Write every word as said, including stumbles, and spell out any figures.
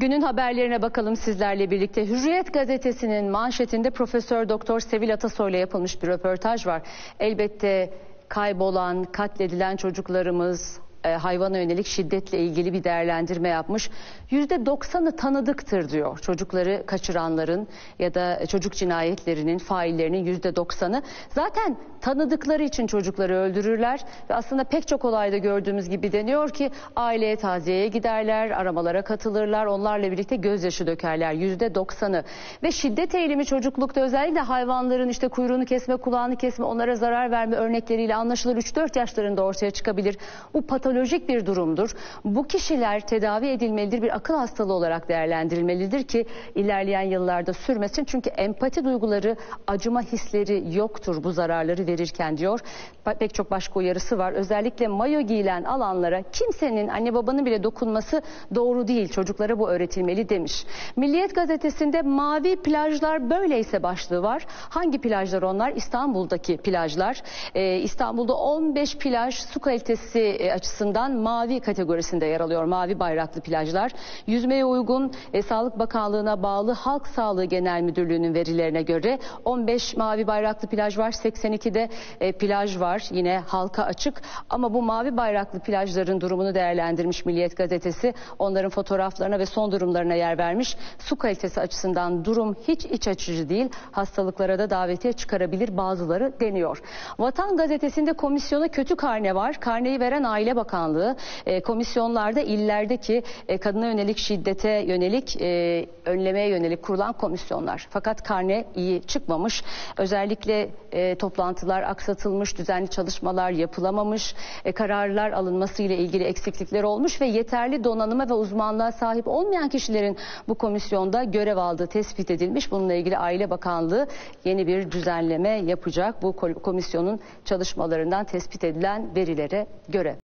Günün haberlerine bakalım sizlerle birlikte. Hürriyet gazetesinin manşetinde Profesör Doktor Sevil Atasoy'la yapılmış bir röportaj var. Elbette kaybolan, katledilen çocuklarımız, hayvana yönelik şiddetle ilgili bir değerlendirme yapmış. yüzde doksanı tanıdıktır diyor. Çocukları kaçıranların ya da çocuk cinayetlerinin faillerinin yüzde doksanı. Zaten tanıdıkları için çocukları öldürürler ve aslında pek çok olayda gördüğümüz gibi deniyor ki aileye taziyeye giderler, aramalara katılırlar, onlarla birlikte gözyaşı dökerler. yüzde doksanı ve şiddet eğilimi çocuklukta özellikle hayvanların işte kuyruğunu kesme, kulağını kesme, onlara zarar verme örnekleriyle anlaşılır. üç dört yaşlarında ortaya çıkabilir. Bu patolojik bir durumdur. Bu kişiler tedavi edilmelidir, bir akıl hastalığı olarak değerlendirilmelidir ki ilerleyen yıllarda sürmesin. Çünkü empati duyguları, acıma hisleri yoktur bu zararları verirken diyor. Pek çok başka uyarısı var. Özellikle mayo giyilen alanlara kimsenin, anne babanın bile dokunması doğru değil. Çocuklara bu öğretilmeli demiş. Milliyet gazetesinde mavi plajlar böyleyse başlığı var. Hangi plajlar onlar? İstanbul'daki plajlar. Ee, İstanbul'da on beş plaj su kalitesi e, açısından mavi kategorisinde yer alıyor. Mavi bayraklı plajlar. Yüzmeye uygun e, Sağlık Bakanlığı'na bağlı Halk Sağlığı Genel Müdürlüğü'nün verilerine göre on beş mavi bayraklı plaj var. seksen iki de e, plaj var. Yine halka açık. Ama bu mavi bayraklı plajların durumunu değerlendirmiş Milliyet gazetesi. Onların fotoğraflarına ve son durumlarına yer vermiş. Su kalitesi açısından durum hiç iç açıcı değil. Hastalıklara da davetiye çıkarabilir bazıları deniyor. Vatan gazetesinde komisyona kötü karne var. Karneyi veren Aile Bakanlığı. E, komisyonlarda illerdeki e, kadına yönelik şiddete yönelik e, önlemeye yönelik kurulan komisyonlar. Fakat karne iyi çıkmamış. Özellikle e, toplantılar aksatılmış, düzenli çalışmalar yapılamamış, e, kararlar alınması ile ilgili eksiklikler olmuş ve yeterli donanıma ve uzmanlığa sahip olmayan kişilerin bu komisyonda görev aldığı tespit edilmiş. Bununla ilgili Aile Bakanlığı yeni bir düzenleme yapacak bu komisyonun çalışmalarından tespit edilen verilere göre.